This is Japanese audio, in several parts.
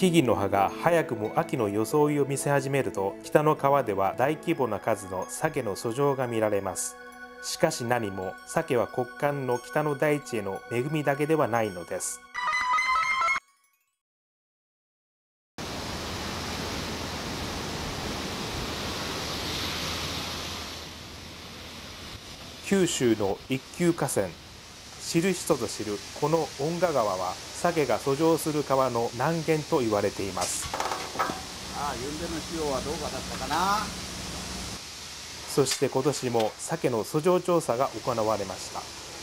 木々の葉が早くも秋の装いを見せ始めると、北の川では大規模な数の鮭の遡上が見られます。しかし何も、鮭は極寒の北の大地への恵みだけではないのです。九州の一級河川、知る人ぞ知るこの遠賀川は、鮭が遡上する川の南限と言われています。 ゆんべの潮はどうかだったかな。 そして今年も鮭の遡上調査が行われました。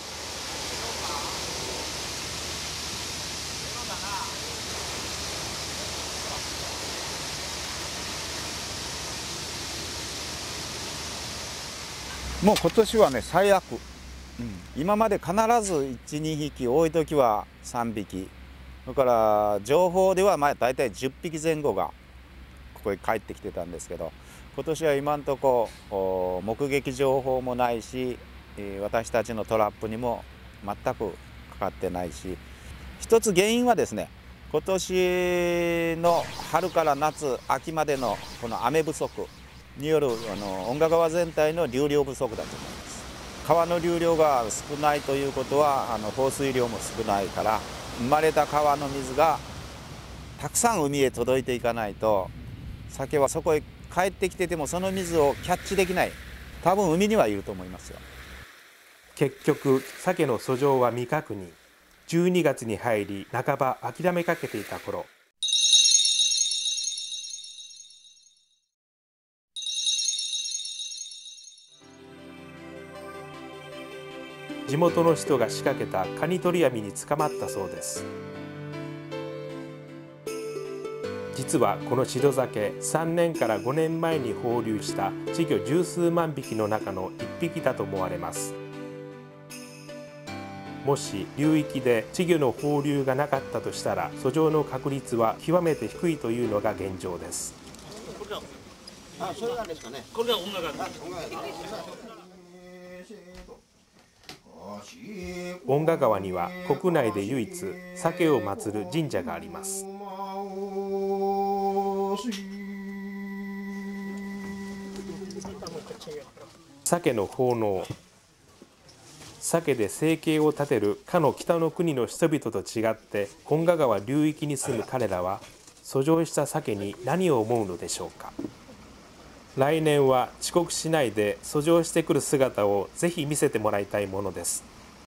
もう今年はね、最悪。今まで必ず1、2匹、多い時は3匹。それから情報では大体10匹前後がここへ帰ってきてたんですけど、今年は今のところ目撃情報もないし、私たちのトラップにも全くかかってないし、一つ原因はですね、今年の春から夏、秋までのこの雨不足による遠賀川全体の流量不足だと思います。川の流量が少ないということは放水量も少ないから、生まれた川の水がたくさん海へ届いていかないと、鮭はそこへ帰ってきててもその水をキャッチできない。多分海にはいると思いますよ。 結局鮭の遡上は未確認。12月に入り半ば諦めかけていた頃、地元の人が仕掛けたカニ取り網に捕まったそうです。実はこの白鮭、3年から5年前に放流した稚魚十数万匹の中の1匹だと思われます。もし流域で稚魚の放流がなかったとしたら、遡上の確率は極めて低いというのが現状です。 それなんですかね。これが音楽遠賀川には国内で唯一鮭を祀る神社があります。鮭の奉納。鮭で生計を立てるかの北の国の人々と違って、遠賀川流域に住む彼らは遡上した鮭に何を思うのでしょうか。来年は遅刻しないで遡上してくる姿をぜひ見せてもらいたいものです。